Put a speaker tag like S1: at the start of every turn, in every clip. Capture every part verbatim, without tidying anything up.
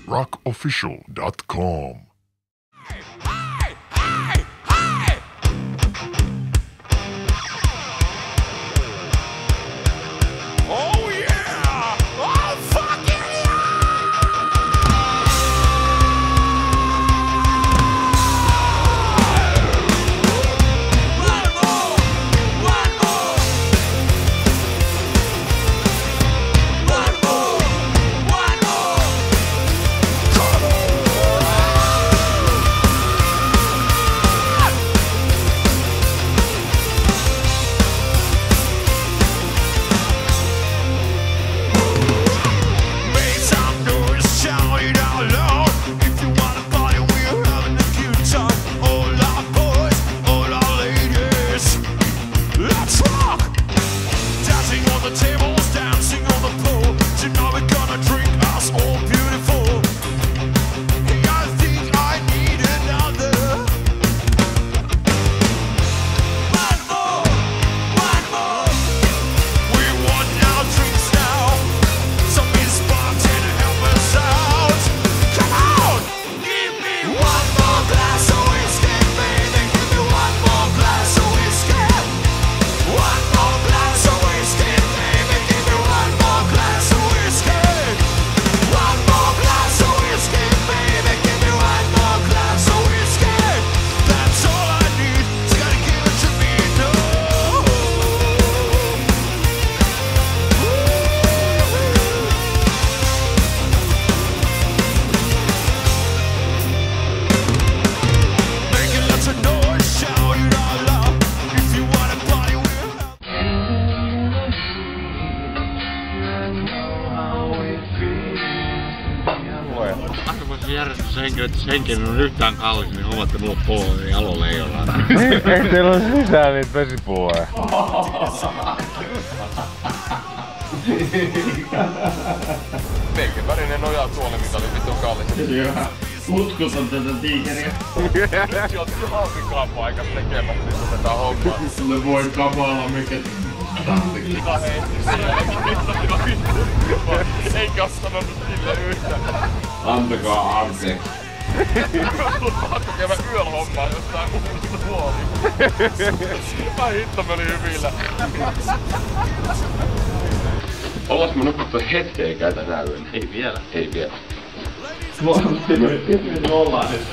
S1: rock official dot com.
S2: Järjestyshenkilöt, jos henkilö on yhtään kallis, niin huomaatte mulle puolelle jalolle ei olla.
S3: Ei teillä ole sisään niitä vesipuoja.
S4: Minkä värinen nojaa tuoli, mikä oli vittu kallis.
S2: Mutkutan tätä tiikeriä.
S4: Se on hauskikaa paikat tekemässä tätä hommaa.
S2: Sulle voi kapaalla mikä...
S4: Mikä heitti sielläkin. Eikä oo sanonut sille yhtään.
S2: Antakaa anteeksi.
S4: Pakko käydä yöllä hommaa jostain uudesta huoliin. Mä hitto meni hyvillä.
S2: Ollas mä nukuttu hetkeäkään tänä yönä?
S4: Ei vielä.
S2: Ei vielä.
S4: Me ollaan nyt.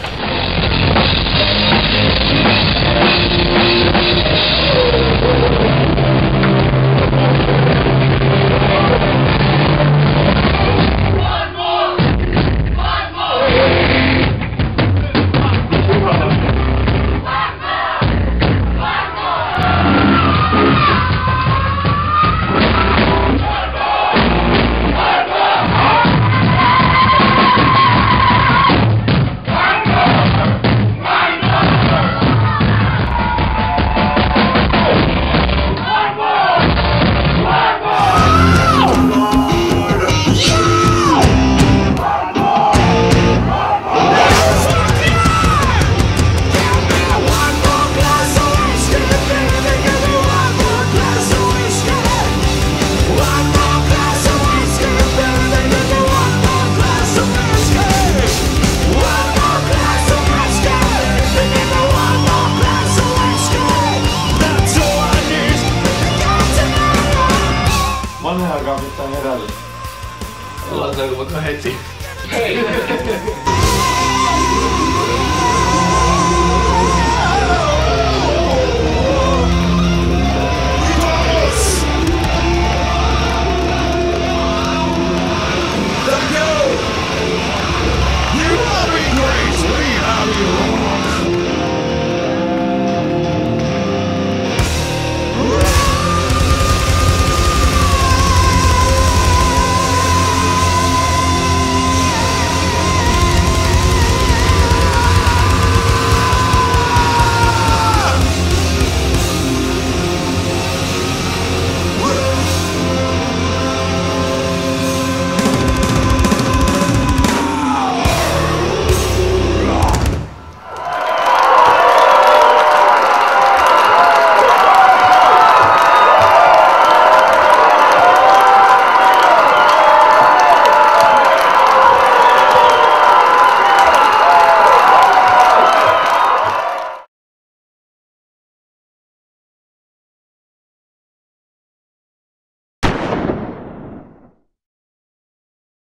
S4: Vanha alkaa pitää herällä. Ollaan vaikka heti. Hei!